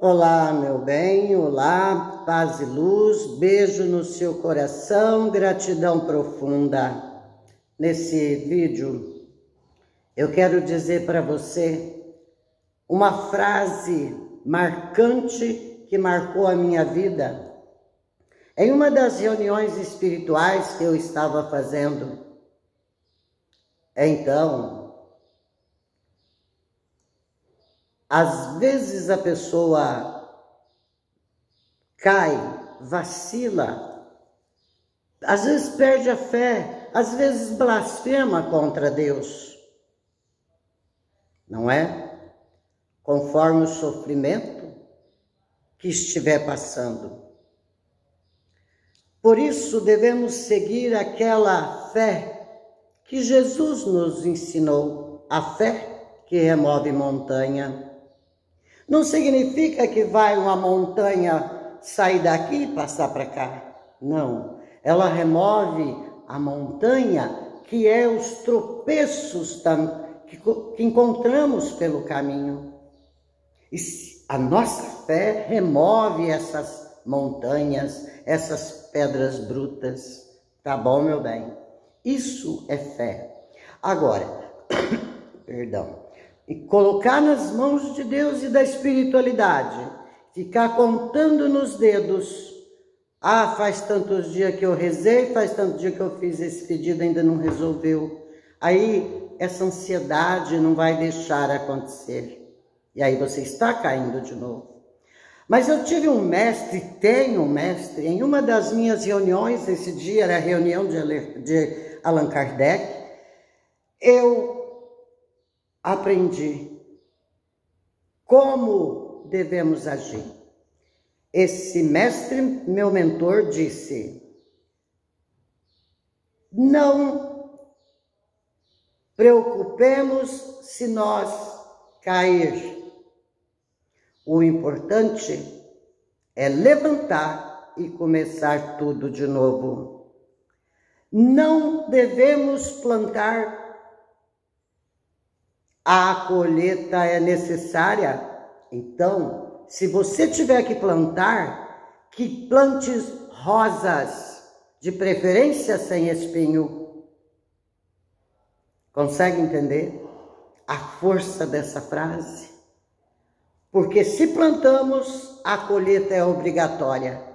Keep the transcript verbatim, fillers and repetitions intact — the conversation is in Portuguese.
Olá, meu bem, olá, paz e luz, beijo no seu coração, gratidão profunda. Nesse vídeo, eu quero dizer para você uma frase marcante que marcou a minha vida. Em uma das reuniões espirituais que eu estava fazendo, então, às vezes a pessoa cai, vacila, às vezes perde a fé, às vezes blasfema contra Deus, não é? Conforme o sofrimento que estiver passando. Por isso devemos seguir aquela fé que Jesus nos ensinou, a fé que remove montanha. Não significa que vai uma montanha sair daqui e passar para cá. Não. Ela remove a montanha que é os tropeços que, que encontramos pelo caminho. E a nossa fé remove essas montanhas, essas pedras brutas. Tá bom, meu bem? Isso é fé. Agora, perdão. E colocar nas mãos de Deus e da espiritualidade, ficar contando nos dedos, ah, faz tantos dias que eu rezei, faz tantos dias que eu fiz esse pedido, ainda não resolveu. Aí essa ansiedade não vai deixar acontecer, e aí você está caindo de novo. Mas eu tive um mestre, tenho um mestre, em uma das minhas reuniões, esse dia era a reunião de Allan Kardec, eu aprendi como devemos agir. Esse mestre, meu mentor, disse: não preocupemos se nós cair. O importante é levantar e começar tudo de novo. Não devemos plantar. A colheita é necessária. Então, se você tiver que plantar, que plantes rosas, de preferência sem espinho. Consegue entender a força dessa frase? Porque se plantamos, a colheita é obrigatória.